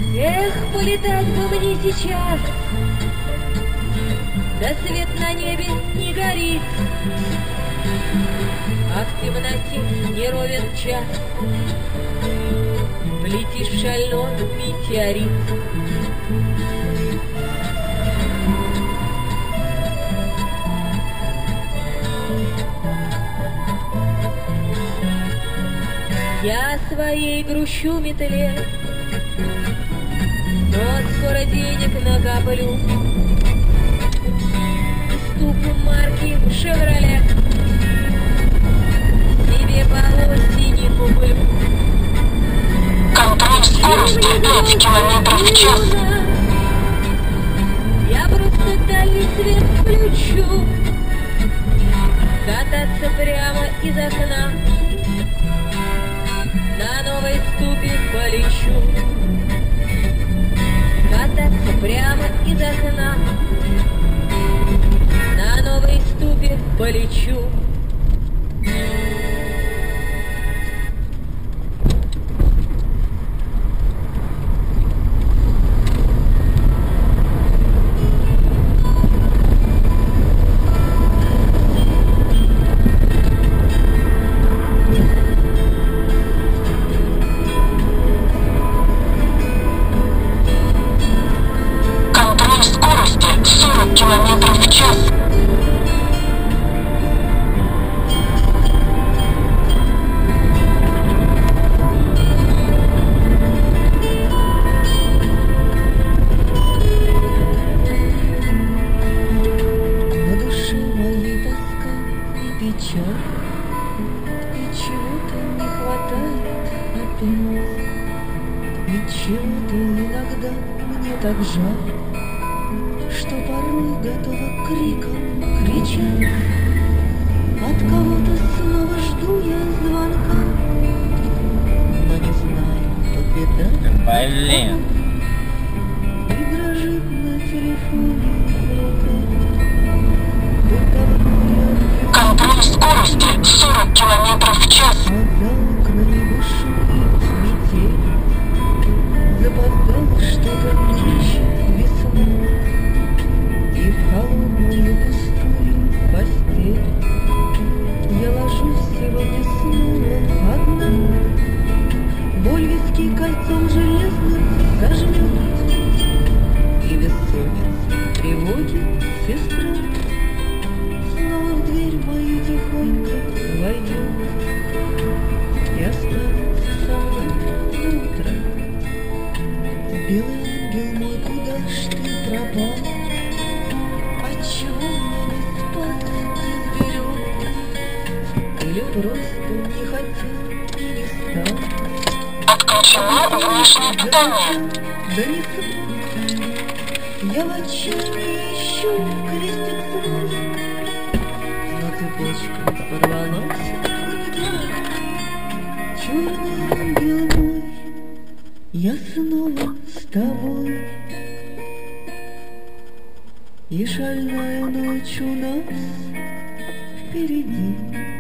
Эх, полетать бы мне сейчас, да свет на небе не горит, а в темноте не ровен час, летишь в шальной метеорит. Я своей грущу метле, но скоро денег накоплю. Стуку марки «Шевроле» себе полости не куплю. Контроль скорости 5 километров в час. Я просто дальний свет включу, кататься прямо из окна, на новой ступе полечу. Кататься прямо из окна, на новой ступе полечу. Километров в час. На душе моей тоска и печаль, и чего-то не хватает опять, и чего-то иногда мне так жаль, что порой готова криком кричать. От кого-то снова жду я звонка, но не знаю, то беда. Блин. И дрожит на телефоне рука. Будто вдруг Контроль скорости 40 километров в час. а за окнами бушует метель. Запоздало что-то ищет весну, и в холодную пустую постель я ложусь сегодня снова одна. Боль виски кольцом железным зажмет, и бессонница тревогит сестра. Снова в дверь мою тихонько войдет и останется со мной до утра. Белый ангел мой, куда ж ты пропал? Отчего меня не спас из берег? Или просто не хотел и не стал? Отключено внешнее питание. Да не смог. Я в отчаянии ищу крестик свой, но цепочка порвалась где-то. Черный ангел мой, я снова с тобой, и шальная ночь у нас впереди.